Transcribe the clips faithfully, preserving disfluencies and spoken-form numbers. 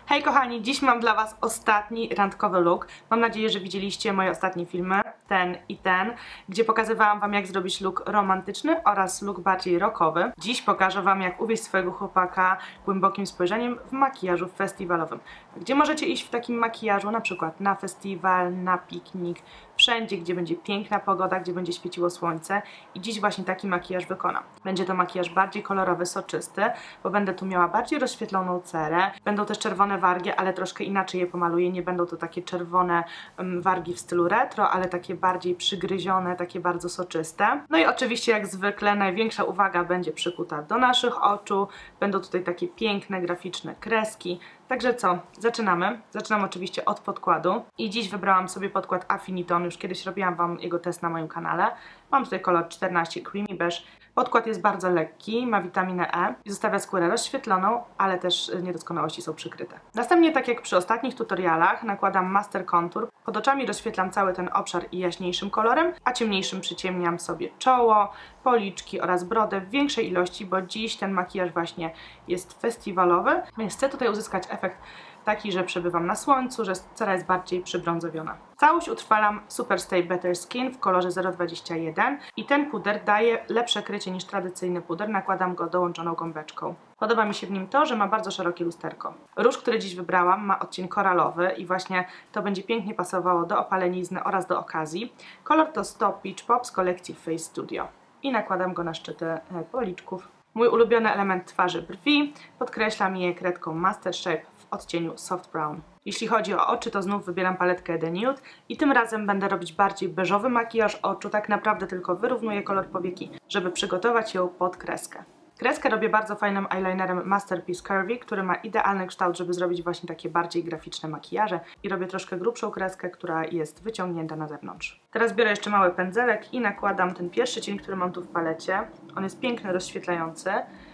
Hej kochani, dziś mam dla Was ostatni randkowy look. Mam nadzieję, że widzieliście moje ostatnie filmy, ten i ten, gdzie pokazywałam Wam, jak zrobić look romantyczny oraz look bardziej rockowy. Dziś pokażę Wam, jak uwieść swojego chłopaka głębokim spojrzeniem w makijażu festiwalowym. Gdzie możecie iść w takim makijażu, na przykład na festiwal, na piknik, wszędzie, gdzie będzie piękna pogoda, gdzie będzie świeciło słońce i dziś właśnie taki makijaż wykonam. Będzie to makijaż bardziej kolorowy, soczysty, bo będę tu miała bardziej rozświetloną cerę. Będą też czerwone wargi, ale troszkę inaczej je pomaluję. Nie będą to takie czerwone um, wargi w stylu retro, ale takie bardziej przygryzione, takie bardzo soczyste. No i oczywiście jak zwykle największa uwaga będzie przykuta do naszych oczu. Będą tutaj takie piękne, graficzne kreski. Także co? Zaczynamy. Zaczynam oczywiście od podkładu i dziś wybrałam sobie podkład Affiniton. Już kiedyś robiłam Wam jego test na moim kanale. Mam tutaj kolor czternaście Creamy Beige. Podkład jest bardzo lekki, ma witaminę E i zostawia skórę rozświetloną, ale też niedoskonałości są przykryte. Następnie, tak jak przy ostatnich tutorialach, nakładam Master Contour. Pod oczami rozświetlam cały ten obszar i jaśniejszym kolorem, a ciemniejszym przyciemniam sobie czoło, policzki oraz brodę w większej ilości, bo dziś ten makijaż właśnie jest festiwalowy, więc chcę tutaj uzyskać efekt taki, że przebywam na słońcu, że cera jest bardziej przybrązowiona. Całość utrwalam Superstay Better Skin w kolorze zero dwadzieścia jeden i ten puder daje lepsze krycie niż tradycyjny puder, nakładam go dołączoną gąbeczką. Podoba mi się w nim to, że ma bardzo szerokie lusterko. Róż, który dziś wybrałam, ma odcień koralowy i właśnie to będzie pięknie pasowało do opalenizny oraz do okazji. Kolor to Stop Peach Pop z kolekcji Face Studio i nakładam go na szczyty policzków. Mój ulubiony element twarzy brwi, podkreślam je kredką Master Shape w odcieniu Soft Brown. Jeśli chodzi o oczy, to znów wybieram paletkę The Nude i tym razem będę robić bardziej beżowy makijaż oczu, tak naprawdę tylko wyrównuję kolor powieki, żeby przygotować ją pod kreskę. Kreskę robię bardzo fajnym eyelinerem Masterpiece Curvy, który ma idealny kształt, żeby zrobić właśnie takie bardziej graficzne makijaże i robię troszkę grubszą kreskę, która jest wyciągnięta na zewnątrz. Teraz biorę jeszcze mały pędzelek i nakładam ten pierwszy cień, który mam tu w palecie. On jest piękny, rozświetlający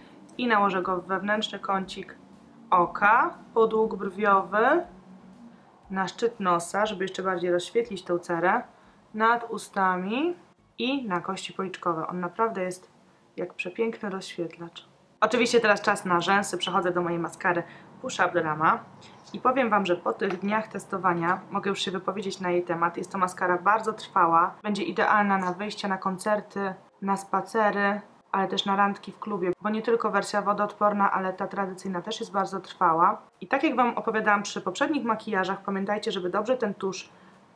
i nałożę go w wewnętrzny kącik oka, podług brwiowy, na szczyt nosa, żeby jeszcze bardziej rozświetlić tą cerę, nad ustami i na kości policzkowe. On naprawdę jest jak przepiękny rozświetlacz. Oczywiście teraz czas na rzęsy. Przechodzę do mojej maskary Push Up Drama i powiem Wam, że po tych dniach testowania mogę już się wypowiedzieć na jej temat. Jest to maskara bardzo trwała, będzie idealna na wyjścia na koncerty, na spacery, ale też na randki w klubie, bo nie tylko wersja wodoodporna, ale ta tradycyjna też jest bardzo trwała. I tak jak Wam opowiadałam przy poprzednich makijażach, pamiętajcie, żeby dobrze ten tusz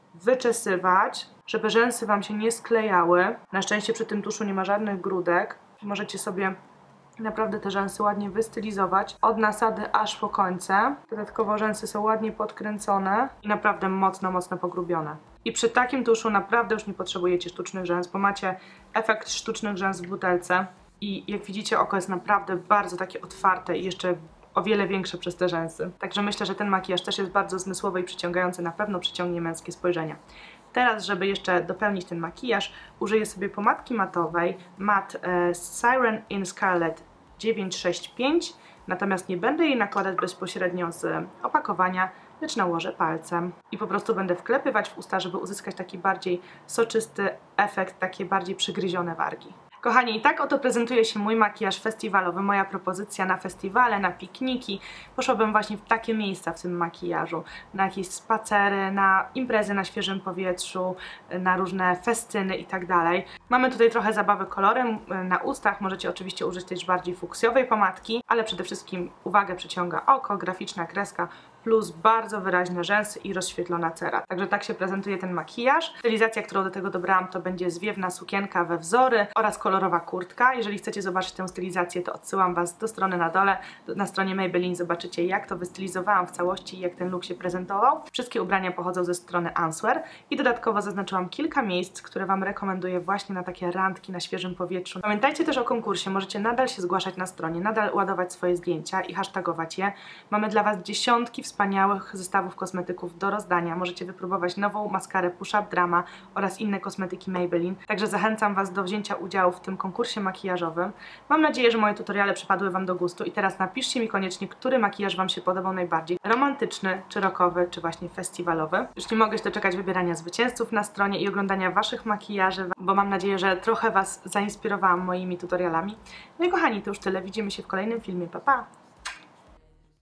wyczesywać, żeby rzęsy Wam się nie sklejały. Na szczęście przy tym tuszu nie ma żadnych grudek. Możecie sobie naprawdę te rzęsy ładnie wystylizować od nasady aż po końce. Dodatkowo rzęsy są ładnie podkręcone i naprawdę mocno, mocno pogrubione. I przy takim tuszu naprawdę już nie potrzebujecie sztucznych rzęs, bo macie efekt sztucznych rzęs w butelce i jak widzicie, oko jest naprawdę bardzo takie otwarte i jeszcze o wiele większe przez te rzęsy. Także myślę, że ten makijaż też jest bardzo zmysłowy i przyciągający, na pewno przyciągnie męskie spojrzenia. Teraz, żeby jeszcze dopełnić ten makijaż, użyję sobie pomadki matowej Matte e, Siren in Scarlet dziewięć sześć pięć, natomiast nie będę jej nakładać bezpośrednio z opakowania, lecz nałożę palcem i po prostu będę wklepywać w usta, żeby uzyskać taki bardziej soczysty efekt, takie bardziej przygryzione wargi. Kochani, i tak oto prezentuje się mój makijaż festiwalowy, moja propozycja na festiwale, na pikniki. Poszłabym właśnie w takie miejsca w tym makijażu, na jakieś spacery, na imprezy na świeżym powietrzu, na różne festyny i tak dalej. Mamy tutaj trochę zabawy kolorem na ustach, możecie oczywiście użyć też bardziej fuksjowej pomadki, ale przede wszystkim uwagę przyciąga oko, graficzna kreska, plus bardzo wyraźne rzęsy i rozświetlona cera. Także tak się prezentuje ten makijaż. Stylizacja, którą do tego dobrałam, to będzie zwiewna sukienka we wzory oraz kolorowa kurtka. Jeżeli chcecie zobaczyć tę stylizację, to odsyłam Was do strony na dole. Na stronie Maybelline zobaczycie, jak to wystylizowałam w całości i jak ten look się prezentował. Wszystkie ubrania pochodzą ze strony Answear i dodatkowo zaznaczyłam kilka miejsc, które Wam rekomenduję właśnie na takie randki na świeżym powietrzu. Pamiętajcie też o konkursie, możecie nadal się zgłaszać na stronie, nadal ładować swoje zdjęcia i hashtagować je. Mamy dla Was dziesiątki wspaniałych zestawów kosmetyków do rozdania. Możecie wypróbować nową maskarę Push Up Drama oraz inne kosmetyki Maybelline. Także zachęcam Was do wzięcia udziału w tym konkursie makijażowym. Mam nadzieję, że moje tutoriale przypadły Wam do gustu i teraz napiszcie mi koniecznie, który makijaż Wam się podobał najbardziej. Romantyczny, czy rockowy, czy właśnie festiwalowy. Już nie mogę się doczekać wybierania zwycięzców na stronie i oglądania Waszych makijaży, bo mam nadzieję, że trochę Was zainspirowałam moimi tutorialami. No i kochani, to już tyle. Widzimy się w kolejnym filmie. Pa, pa!